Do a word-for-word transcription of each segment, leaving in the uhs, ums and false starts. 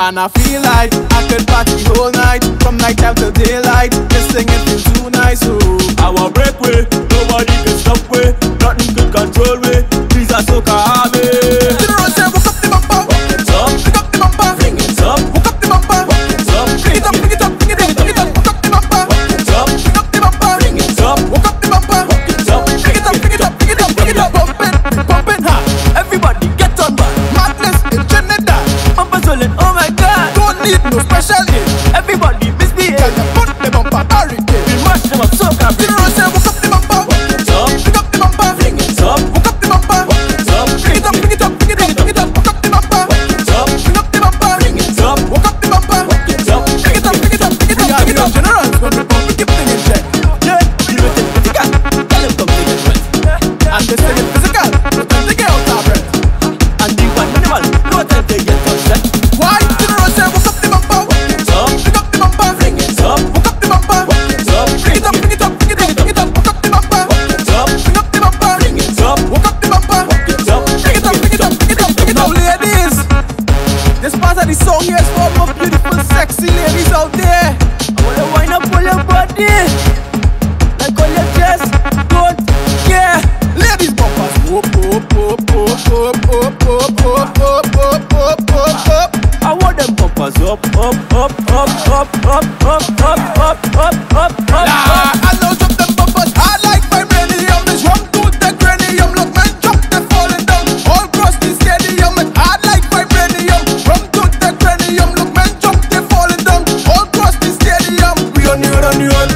And I feel like I could party all night, from night time till daylight. This thing it feels too nice, oh. I want break way, nobody can stop way, nothing can control way. These are so calm. The road say, walk up the bumper, walk it up, pick up the bumper, bring it up, walk up the bumper, walk it up, bring it up, bring it up, bring it up, bring it up, walk up the bumper, walk it up, pick up the bumper, bring it up, walk up the bumper, walk it up, bring it up, bring it up, bring it up, bring it up, pump it, pump it hard. everybody get on board. Madness in Trinidad, Bumper swelling, oh my God. don't need no special aid. Everybody misbehave. Can you put the bumper barricade? We mash them up so The happy. road say, walk up the bumper, Walk it up, pick up the bumper, bring it up, walk up the bumper, walk it up, bring it up, bring it up, bring it up, bring it up, walk up the bumper, walk it up, bring up the bumper, bring it up, walk up the bumper, walk it up, bring it up, bring it up, bring it up, bring it up. Generals when we come, we keep things in check. yeah. You know take physical, tell them come take it wet. And they say it's physical, no time to get out our breath. And the one minimal, no time they get upset. Why? Generals say, walk up the bumper, Walk it up, pick up the bumper, bring it up, walk up the bumper, walk it up, bring it up, bring it up, bring it up, bring it up, walk up the bumper, walk it up, bring up the bumper, bring it up, walk up the bumper, walk it up, bring it up, bring it up, bring it up, bring it up. Now ladies, this part of the song here is for all my beautiful, sexy ladies out there. I wanna wind up all your body, like all your chest, don't care. Ladies bumpers, up, up, up, up, up, up, up, up, up, up, up, up, up. I want them bumpers up, up, up, up, up, up, up, up, up, up, up, up, Ah, up. I know drop them bumpers, I like vibranium. This rum to the cranium, look man, drop them falling down all across the stadium. I like vibranium, rum to the cranium, look man, drop them falling down all across the stadium. We on the road, on the road.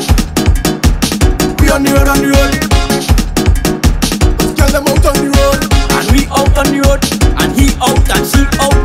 We on the road, on the road. Let's get them out on the road. And we out on the road, and he out and she out.